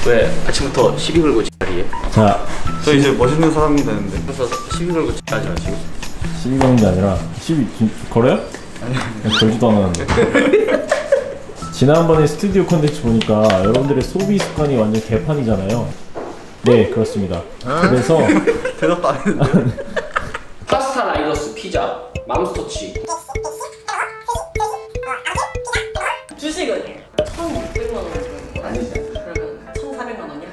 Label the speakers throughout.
Speaker 1: 왜 아침부터 시비 걸고 지랄이에?
Speaker 2: 자,
Speaker 3: 저 이제 멋있는 사람이 되는데.
Speaker 1: 그래서 시비 걸고 지랄하지 마시고.
Speaker 2: 시비 거는 게 아니라 시비 걸어요? 아니요. 걸지도 않았는데. 지난번에 스튜디오 콘텐츠 보니까 여러분들의 소비 습관이 완전 개판이잖아요. 네, 그렇습니다. 그래서
Speaker 3: 대답도 안 했는데.
Speaker 1: 파스타 라이더스 피자 맘스터치
Speaker 4: 주식은 1,600만 원 정도.
Speaker 1: 아니지.
Speaker 4: 그러면 1,400만 원이야?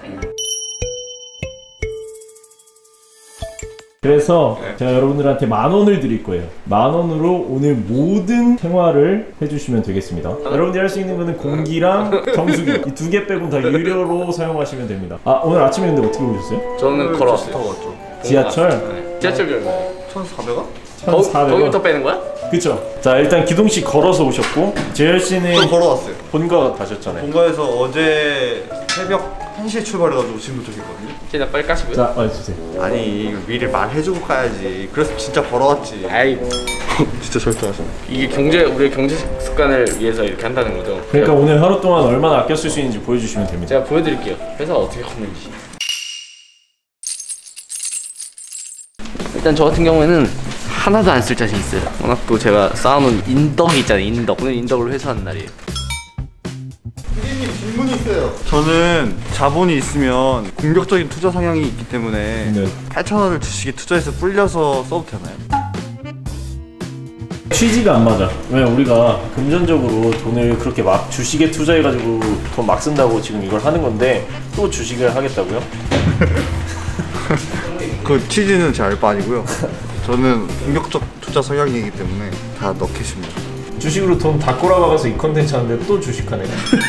Speaker 2: 그래서 제가 여러분들한테 10,000원을 드릴 거예요. 10,000원으로 오늘 모든 생활을 해주시면 되겠습니다. 여러분들이 할 수 있는 거는 공기랑 정수기 이 2개 빼곤 다 유료로 사용하시면 됩니다. 아, 오늘 아침에 근데 어떻게 오셨어요?
Speaker 1: 저는 걸어왔어요.
Speaker 3: 타고 왔죠.
Speaker 2: 지하철?
Speaker 1: 네. 지하철 얼마예요?
Speaker 3: 1,400원?
Speaker 2: 1,400원.
Speaker 1: 거기부터 빼는 거야?
Speaker 2: 그쵸. 자, 일단 기동씨 걸어서 오셨고 재열씨는
Speaker 3: 저 걸어왔어요.
Speaker 2: 본가 가셨잖아요.
Speaker 3: 본가에서 어제 새벽 1시에 출발해가지고 지금 도착했거든요.
Speaker 1: 이제 나 빨리 까시고요.
Speaker 2: 자, 주세요.
Speaker 3: 아니 이거 미리 말해주고 가야지. 그래서 진짜 걸어왔지.
Speaker 1: 아이
Speaker 3: 진짜 절대하시네.
Speaker 1: 이게 우리의 경제 습관을 위해서 이렇게 한다는 거죠.
Speaker 2: 그러니까 오늘 하루 동안 얼마나 아껴 쓸 수 있는지 보여주시면 됩니다.
Speaker 1: 제가 보여드릴게요. 회사가 어떻게 컸는지. 일단 저 같은 경우에는 하나도 안 쓸 자신 있어요. 워낙 또 제가 쌓아놓은 인덕이 있잖아요. 인덕. 오늘 인덕을 회수하는 날이에요.
Speaker 3: 피디님 질문이 있어요. 저는 자본이 있으면 공격적인 투자 성향이 있기 때문에
Speaker 2: 네.
Speaker 3: 8,000원을 주식에 투자해서 불려서 써도 되나요?
Speaker 2: 취지가 안 맞아. 왜 우리가 금전적으로 돈을 그렇게 막 주식에 투자해가지고 돈 막 쓴다고 지금 이걸 하는 건데 또 주식을 하겠다고요?
Speaker 3: 그 취지는 제 알 바 아니고요. 저는 공격적 투자 성향이기 때문에 다 넣겠습니다.
Speaker 2: 주식으로 돈 다 꼬라박아서 이 컨텐츠 하는데 또 주식하네.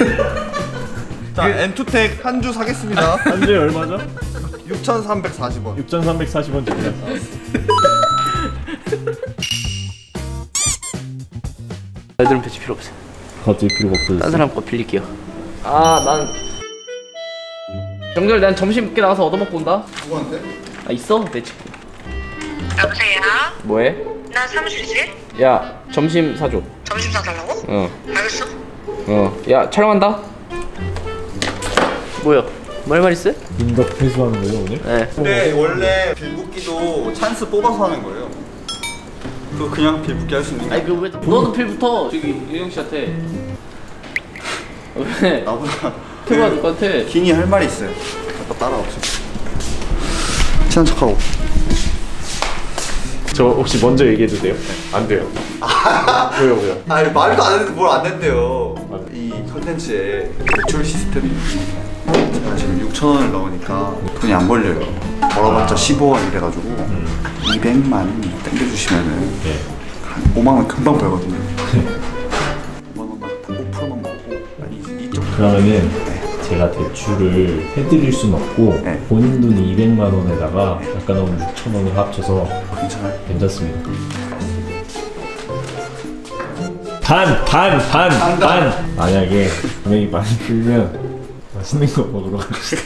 Speaker 3: 자, 엔투텍 한 주 사겠습니다.
Speaker 2: 한 주에 얼마죠?
Speaker 3: 6,340원.
Speaker 2: 6,340원 줍니다.
Speaker 1: 애들은 배치 필요 없어요.
Speaker 2: 갑자기 필요가 없어졌어.
Speaker 1: 딴 사람 거 빌릴게요. 난 정절 난 점심 늦게 나가서 얻어먹고 온다.
Speaker 3: 누구한테?
Speaker 1: 있어? 내 집.
Speaker 5: 여보세요?
Speaker 1: 뭐해?
Speaker 5: 나 사무실이지?
Speaker 1: 야 점심 사줘.
Speaker 5: 점심 사달라고? 알겠어.
Speaker 1: 야 촬영한다. 뭐야? 말 있어요?
Speaker 2: 인덕 회수하는 거예요 오늘?
Speaker 1: 네.
Speaker 3: 근데 원래 빌붙기도 찬스 뽑아서 하는 거예요. 그거 그냥 빌붙기 할 수 있는
Speaker 1: 아니 왜 너도 필부터 저기 유영 씨한테 왜?
Speaker 3: 나보다
Speaker 1: 태우가 누구한테?
Speaker 3: 긴이 할 말이 있어요. 아까 따라오세요. 친한 척하고.
Speaker 2: 저 혹시 먼저 얘기해도 돼요? 안 돼요. 왜요?
Speaker 3: 아니 말도 안 했는데 뭘 안 된대요. 이 컨텐츠에 대출 시스템이 제가 지금 6,000원을 넣으니까 돈이 안 벌려요. 벌어봤자 15원 이래가지고 200만 땡겨주시면은 한 5만 원 금방 벌거든요. 5만 원만 5%만 먹고 아니 2.5%.
Speaker 2: 그러면은 제가 대출을 해드릴 순 없고
Speaker 3: 네.
Speaker 2: 본인 돈 200만 원에다가 아까 나온 6,000원을 합쳐서
Speaker 3: 괜찮아요?
Speaker 2: 괜찮습니다. 반! 만약에 금액이 많이 들면 맛있는 거 먹으러 갑시다.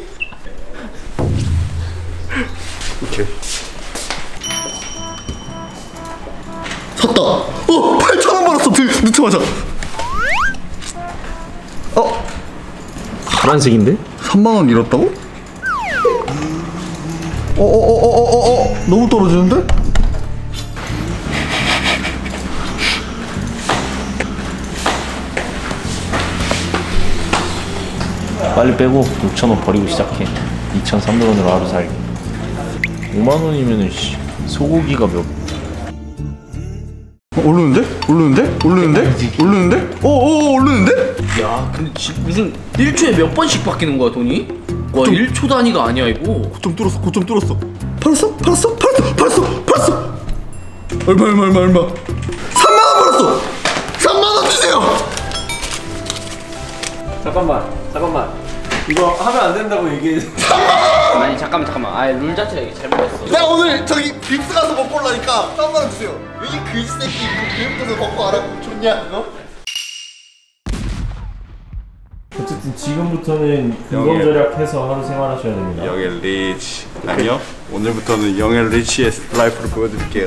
Speaker 3: 오케이. 샀다! 8,000원 벌었어! 늦자마자!
Speaker 2: 파란색인데?
Speaker 3: 3만원 잃었다고? 너무 떨어지는데?
Speaker 2: 빨리 빼고 6,000원 버리고 시작해. 2,300원으로 하루 살기. 5만 원이면은 소고기가 몇?
Speaker 3: 오르는데? 오르는데?
Speaker 1: 야 근데 무슨 1초에 몇 번씩 바뀌는 거야 돈이? 와 1초 단위가 아니야 이거.
Speaker 3: 고점 뚫었어. 팔았어? 얼마? 3만원 벌었어! 3만원 주세요!
Speaker 2: 잠깐만. 이거 하면 안 된다고 얘기해.
Speaker 1: 아니 잠깐만. 룰 자체가 이게 잘못했어.
Speaker 3: 내가 오늘 저기 빕스 가서 먹고 올라니까 3만원 주세요. 왜 이 글새끼 빕스 가서 먹고 알아? 좋냐 그거?
Speaker 2: 어쨌든 지금부터는 근검 절약해서 하루 생활하셔야 됩니다.
Speaker 3: 영엘 리치. 아니요. 오늘부터는 영엘 리치의 라이프를 보여드릴게요.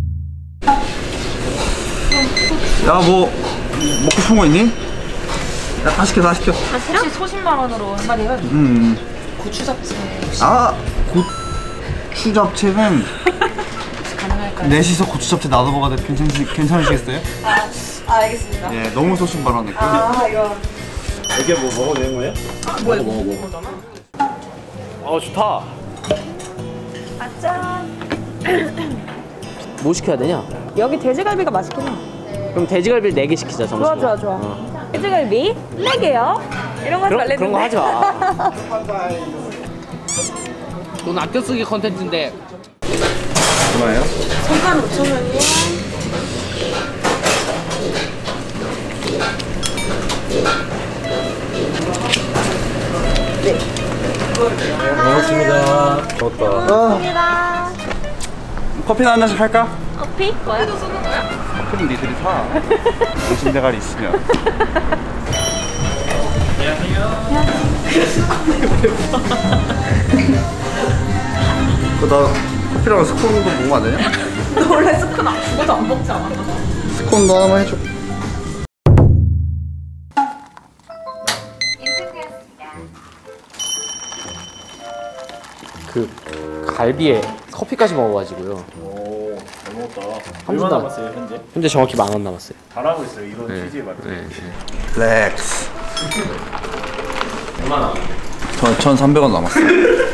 Speaker 3: 야 뭐 먹고 싶은 거 있니? 다 시켜 다 시켜.
Speaker 6: 혹시 소신만 원으로 한마디 해가지고. 고추 잡채
Speaker 3: 아 고추 잡채는
Speaker 6: 가능할까요?
Speaker 3: 넷이서 고추 잡채 나눠 먹어도 괜찮으시겠어요?
Speaker 4: 알겠습니다.
Speaker 3: 예, 너무 소신 발언했고.
Speaker 4: 이거.
Speaker 2: 이게 뭐 먹어도 되는 거예요?
Speaker 1: 좋다. 뭐 시켜야 되냐?
Speaker 6: 여기 돼지갈비가 맛있긴 해.
Speaker 1: 그럼 돼지갈비를 4개 시키자, 정식으로.
Speaker 6: 좋아. 돼지갈비 4개요. 이런 거
Speaker 1: 그런 거 하지 마. 돈 아껴 쓰기 컨텐츠인데.
Speaker 3: 얼마예요?
Speaker 4: 35,000원이요.
Speaker 2: 고맙습니다.
Speaker 6: 감사합니다.
Speaker 3: 커피나 한 잔씩 할까?
Speaker 6: 커피? 뭐야?
Speaker 3: 커피는 니들이 사. 당신 대가리 있으면. 나 커피랑 스콘도 먹으면 안 되냐?
Speaker 4: 너 원래 스콘 죽어도 안 먹지 않아?
Speaker 3: 스콘도 하나만 해줘.
Speaker 1: 그 갈비에 커피까지 먹어가지고요.
Speaker 2: 오, 잘 먹었다.
Speaker 1: 한
Speaker 2: 얼마
Speaker 1: 분당.
Speaker 2: 남았어요 현재?
Speaker 1: 현재 정확히 10,000원 남았어요.
Speaker 2: 잘하고 있어요 이런
Speaker 1: 네.
Speaker 2: 취지에 맞게.
Speaker 1: 네.
Speaker 3: 렉스.
Speaker 2: 얼마나?
Speaker 3: 저 1,300원 남았어요.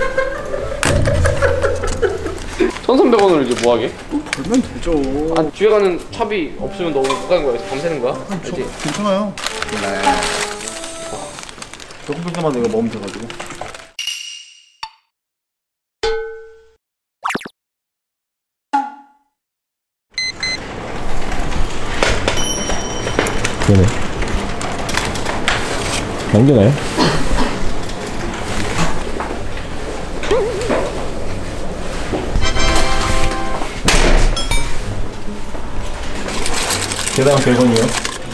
Speaker 1: 1,300원을 이제 뭐하게?
Speaker 3: 벌면 되죠.
Speaker 1: 아, 뒤에 가는 차비 없으면 너 못 가는 거야? 밤새는 거야? 알지?
Speaker 3: 괜찮아요. 네. 조금 때마다 이거 먹으면 돼가지고.
Speaker 2: 네네. 남겨놔요? 개당 100원이요?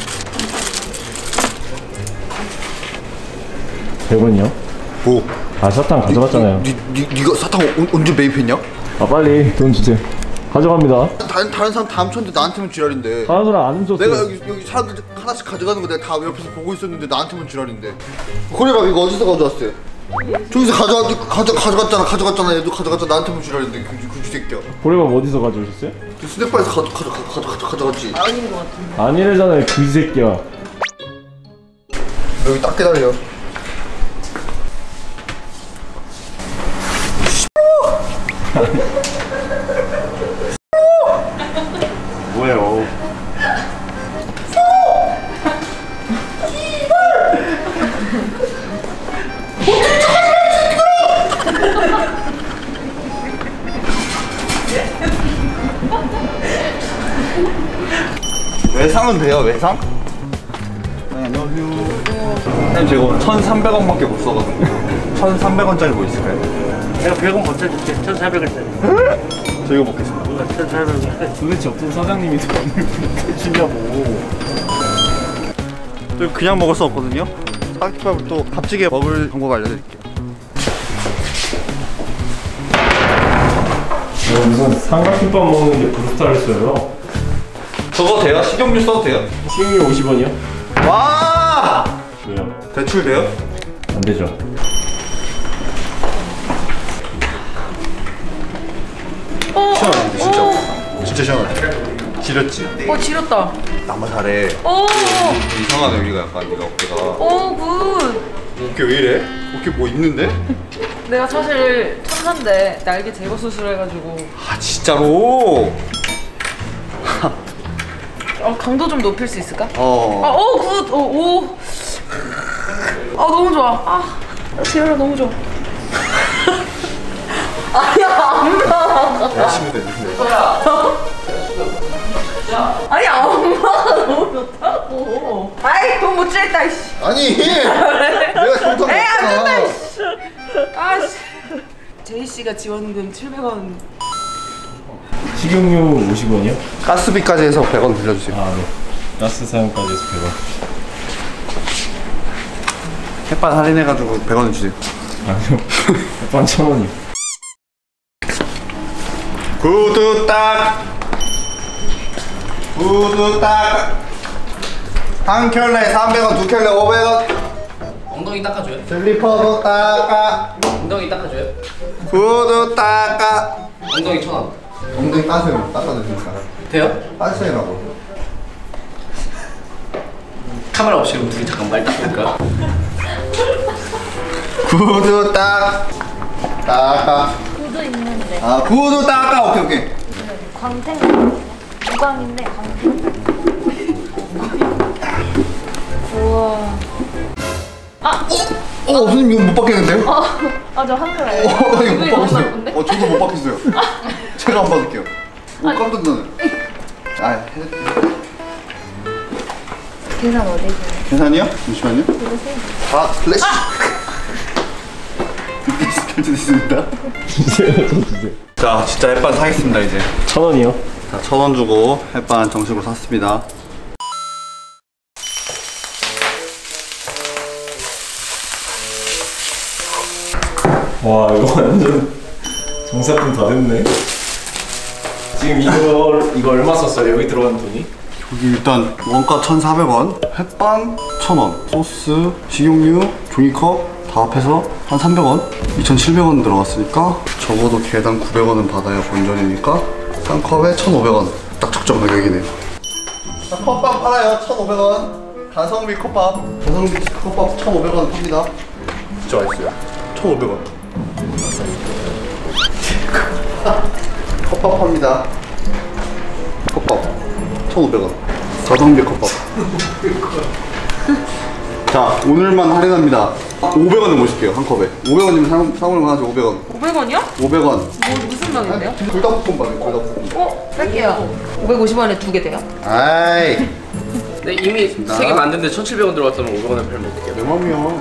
Speaker 2: 100원이요?
Speaker 3: 뭐?
Speaker 2: 아 사탕 가져갔잖아요.
Speaker 3: 니가 사탕 언제 매입했냐?
Speaker 2: 아 빨리 돈 주세요. 가져갑니다.
Speaker 3: 다른 사람 다 훔쳤는데 나한테만 지랄인데.
Speaker 2: 다른 사람 안 훔쳤어요.
Speaker 3: 내가 여기 사람들 하나씩 가져가는 거 내가 다 옆에서 보고 있었는데 나한테만 지랄인데. 그래봐 이거 어디서 가져왔어요? 저기서 가져갔잖아. 얘도 가져갔잖아. 나한테만 지랄인데 그 새끼야.
Speaker 2: 보레밥 어디서 가져오셨어요?
Speaker 3: 그 스낵바에서 가져갔지.
Speaker 4: 아닌 것 같은데.
Speaker 2: 아니래잖아요 그 새끼야.
Speaker 3: 여기 딱 기다려.
Speaker 2: 뭐예요?
Speaker 3: 외상은 돼요 외상? 안녕하세요. 선생님 제가 1,300원밖에 못 써가지고 1,300원짜리 뭐 있을까요?
Speaker 7: 내가 100원 못 사줄게. 1,400원짜리.
Speaker 3: 저 이거 먹겠습니다.
Speaker 7: 1,400원.
Speaker 2: 도대체 어떤 사장님이 돈을 주냐고.
Speaker 3: 저 그냥 먹을 수 없거든요. 삼각김밥을 또 값지게 먹을 방법 알려드릴게요.
Speaker 2: 무슨 삼각김밥 먹는데 브루스타를 써요?
Speaker 3: 저거 돼요? 식용유 써도 돼요?
Speaker 2: 식용유 50원이요?
Speaker 3: 와!
Speaker 2: 왜요?
Speaker 3: 대출 돼요?
Speaker 2: 안 되죠.
Speaker 3: 시원한데 진짜. 진짜 시원하네. 지렸지?
Speaker 6: 지렸다.
Speaker 3: 나만 잘해. 이상하네 여기가 약간 네가 어깨가.
Speaker 6: 굿.
Speaker 3: 어깨 왜 이래? 어깨 뭐 있는데?
Speaker 6: 내가 사실 천사인데 날개 제거 수술해가지고
Speaker 3: 아 진짜로?
Speaker 6: 강도 좀 높일 수 있을까?
Speaker 3: 어.
Speaker 6: 굿. 너무 좋아. 지혈아 너무 좋아.
Speaker 3: 열심히 됐는데.
Speaker 6: 아니 엄마가 너무 좋다고. 아이 돈 못 주겠다 이씨.
Speaker 3: 아니 내가 좋다고
Speaker 6: 에이 안 된다
Speaker 3: 했잖아.
Speaker 6: 이씨. 아씨. 제이 씨가 지원금 700원.
Speaker 2: 식용유 50원이요?
Speaker 3: 가스비까지 해서 100원 빌려주세요.
Speaker 2: 아 네. 가스 사용까지 해서 100원.
Speaker 3: 햇반 할인해가지고 100원 주세요.
Speaker 2: 아니요. 햇반 1,000원이요.
Speaker 3: 구두 딱. 구두 딱. 한 켤레 300원, 두 켤레 500원.
Speaker 1: 엉덩이 닦아줘요.
Speaker 3: 슬리퍼도 닦아.
Speaker 1: 엉덩이 닦아줘요.
Speaker 3: 구두 닦아.
Speaker 1: 엉덩이 1,000원.
Speaker 3: 엉덩이 따세요. 닦아주니까.
Speaker 1: 돼요?
Speaker 3: 따세요라고.
Speaker 1: 카메라 없이 그럼 둘이 잠깐 말 닦을까?
Speaker 3: 구두 닦아.
Speaker 6: 구두 있는데.
Speaker 3: 아, 구두 닦아. 오케이, 오케이.
Speaker 6: 광택. 무광인데 광택. 우와.
Speaker 3: 선생님 이거 못 받겠는데요?
Speaker 6: 저 한글 알아요.
Speaker 3: 이거 못
Speaker 6: 너무
Speaker 3: 받겠어요.
Speaker 6: 나쁜데?
Speaker 3: 저도 못 받겠어요. 제가 안 받을게요. 깜짝 놀라네. 아,
Speaker 6: 계산 어디서?
Speaker 3: 계산이요? 잠시만요. 아, 플래시. 결제됐습니다.
Speaker 2: 주세요.
Speaker 3: 자, 진짜 햇반 사겠습니다 이제.
Speaker 2: 1,000원이요.
Speaker 3: 자, 1,000원 주고 햇반 정식으로 샀습니다.
Speaker 2: 와 이거 완전 정사품 다 됐네. 지금 이거 얼마 썼어요? 여기 들어간 돈이?
Speaker 3: 여기 일단 원가 1,400원, 햇반 1,000원, 소스, 식용유, 종이컵 다 합해서 한 300원? 2,700원 들어갔으니까 적어도 개당 900원은 받아야 본전이니까 한 컵에 1,500원. 딱 적정 가격이네요. 자, 컵밥 팔아요. 1,500원. 가성비 컵밥. 가성비 컵밥 1,500원 팝니다. 진짜 맛있어요. 1,500원. 컵밥 팝니다. 컵밥 1,500원. 가성비 컵밥. 자, 오늘만 할인합니다. 500원에 모실게요, 한 컵에. 500원이면 사먹을만 하죠, 500원.
Speaker 4: 500원이요?
Speaker 3: 500원.
Speaker 4: 뭐 무슨 명인데요?
Speaker 3: 불닭볶음밥이에요, 불닭볶음밥.
Speaker 4: 뺄게요. 550원에 2개 돼요?
Speaker 3: 아이,
Speaker 1: 네, 이미 3개 만드는데 1,700원 들어갔으면 500원에 팔 먹을게요.
Speaker 3: 내 맘이요.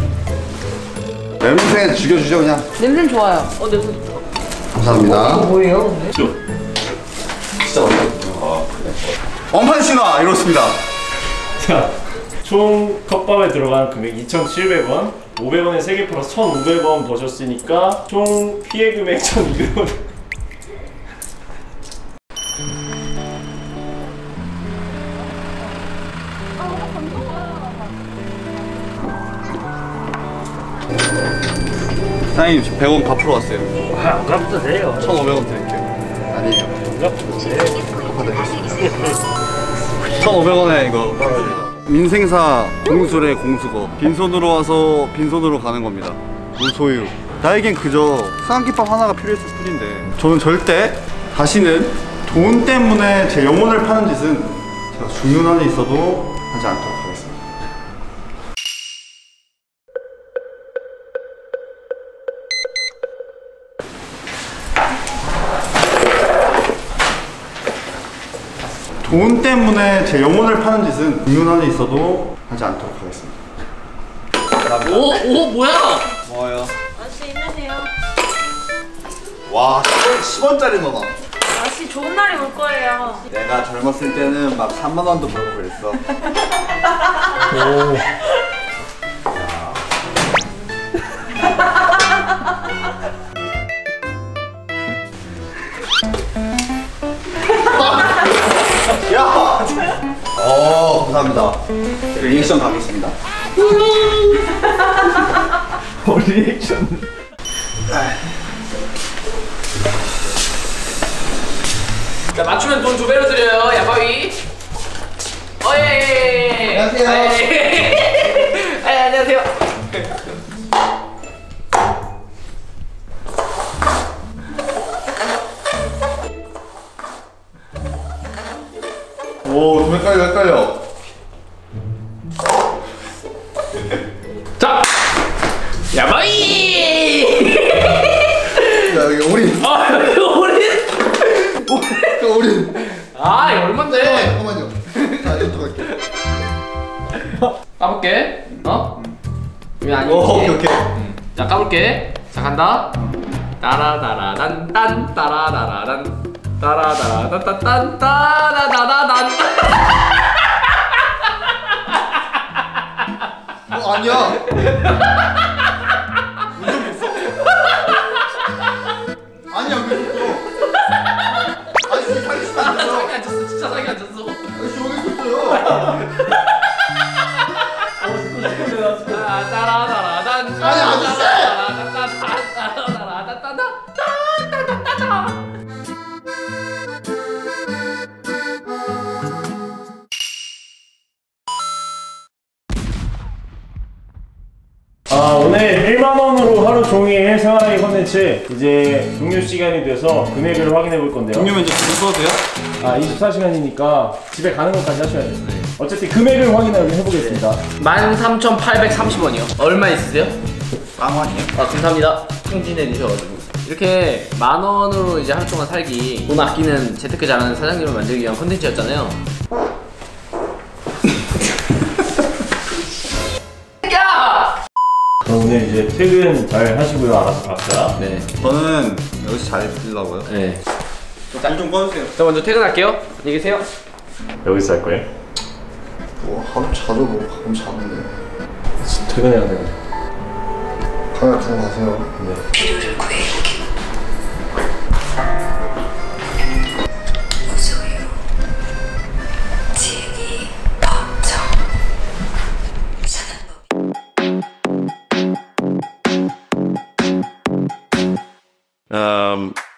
Speaker 3: 냄새 죽여주죠, 그냥.
Speaker 4: 냄새는 좋아요. 냄새 좋다.
Speaker 3: 감사합니다.
Speaker 4: 뭐예요, 근데?
Speaker 3: 진짜 맛있어. 원판 신화 이렇습니다.
Speaker 2: 자, 총 컵밥에 들어간 금액 2,700원, 500원에 3개 플러스 1,500원 버셨으니까 총 피해 금액 1,200원.
Speaker 3: 사장님, 저 100원 갚으러 왔어요.
Speaker 7: 안 갚도 돼요.
Speaker 3: 1,500원 드릴게요. 아니에요.
Speaker 7: 안 갚도 돼요.
Speaker 3: 갚아드리겠습니다. 1,500원에 이거 갚아드립니다. 민생사 공술의 공수거. 빈손으로 와서 빈손으로 가는 겁니다. 무소유. 나에겐 그저 수학기법 하나가 필요했을 뿐인데 저는 절대 다시는 돈 때문에 제 영혼을 파는 짓은 제가 죽는 한에 있어도 하지 않도록 하겠습니다. 돈 때문에 제 영혼을 파는 짓은 죽는 한에 있어도 하지 않도록 하겠습니다. 감사합니다.
Speaker 1: 오, 뭐야?
Speaker 3: 뭐요?
Speaker 6: 아저씨 힘내세요.
Speaker 3: 와, 10원짜리 넣어.
Speaker 6: 아저씨 좋은 날이 올 거예요.
Speaker 3: 내가 젊었을 때는 막 3만 원도 벌고 그랬어.
Speaker 2: 오.
Speaker 3: 야! 감사합니다. 리액션 가겠습니다.
Speaker 2: 리액션.
Speaker 1: 자, 맞추면 돈 2배로 드려요, 야바위. 어예.
Speaker 3: 안녕하세요.
Speaker 1: 안녕하세요.
Speaker 3: 오, 좀 헷갈려.
Speaker 1: 자, 야바위.
Speaker 3: 야, 여기 오린. 오린.
Speaker 1: 아, 이거 얼만데?
Speaker 3: 잠깐만요. 자, 이것도 갈게.
Speaker 1: 까볼게. 왜 아니지?
Speaker 3: 오케이.
Speaker 1: 자, 까볼게. 자, 간다. 따라다라단 딴 따라다라단 따라다라단 딴 따라다라단.
Speaker 3: 아니야. 아니야, 왜 줬어? 아저씨 사기 쳤어.
Speaker 1: 사기 안 쳤어. 진짜 사기 안 쳤어.
Speaker 3: 아저씨 여기 있었어요.
Speaker 2: 공일 생활의 컨텐츠 이제 종료 시간이 돼서 금액을 확인해 볼 건데요.
Speaker 3: 종료면 이제 불 꺼도 돼요?
Speaker 2: 아 24시간이니까 집에 가는 것까지 하셔야 돼요. 어쨌든 금액을 확인을 해보겠습니다.
Speaker 1: 13,830원이요. 얼마 있으세요?
Speaker 3: 빵원이요?
Speaker 1: 아 감사합니다. 승진해 주셔가지고 이렇게 10,000원으로 이제 하루 동안 살기, 돈 아끼는 재테크 잘하는 사장님을 만들기 위한 컨텐츠였잖아요.
Speaker 2: 그럼 오늘 이제 퇴근 잘 하시고요. 알아서 각자.
Speaker 1: 네.
Speaker 3: 저는 여기서 잘해드리려고요.
Speaker 1: 네.
Speaker 3: 좀 꺼주세요.
Speaker 1: 저 먼저 퇴근할게요. 안녕히 계세요.
Speaker 2: 여기서 할 거예요?
Speaker 3: 뭐 하루 자도 뭐 가끔 자는데.
Speaker 2: 퇴근해야 돼요.
Speaker 3: 카메라 두고 가세요.
Speaker 2: 네.
Speaker 5: 필요를 구해. 우소유, 진이, 법정, 사단법.